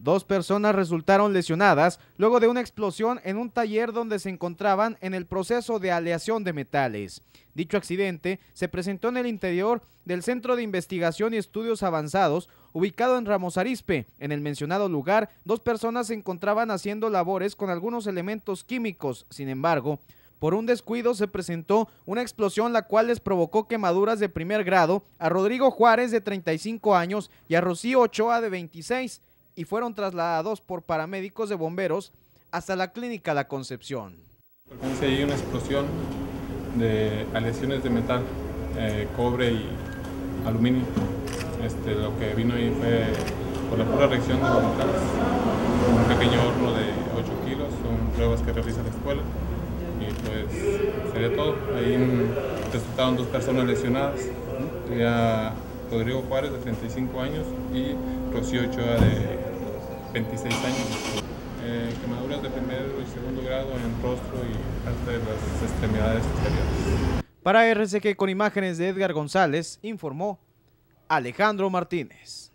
2 personas resultaron lesionadas luego de una explosión en un taller donde se encontraban en el proceso de aleación de metales. Dicho accidente se presentó en el interior del Centro de Investigación y Estudios Avanzados, ubicado en Ramos Arizpe. En el mencionado lugar, 2 personas se encontraban haciendo labores con algunos elementos químicos. Sin embargo, por un descuido se presentó una explosión la cual les provocó quemaduras de primer grado a Rodrigo Juárez, de 35 años, y a Rocío Ochoa, de 26, y fueron trasladados por paramédicos de bomberos hasta la clínica La Concepción. Hay una explosión de aleaciones de metal, cobre y aluminio. Lo que vino ahí fue por la pura reacción de los metales. Un pequeño horno de 8 kilos, son pruebas que realiza la escuela. Y pues sería todo. Ahí resultaron 2 personas lesionadas. Sería Rodrigo Juárez, de 35 años, y Rocío Ochoa, de 26 años. Quemaduras de primer y segundo grado en el rostro y parte de las extremidades exteriores. Para RCG, con imágenes de Edgar González, informó Alejandro Martínez.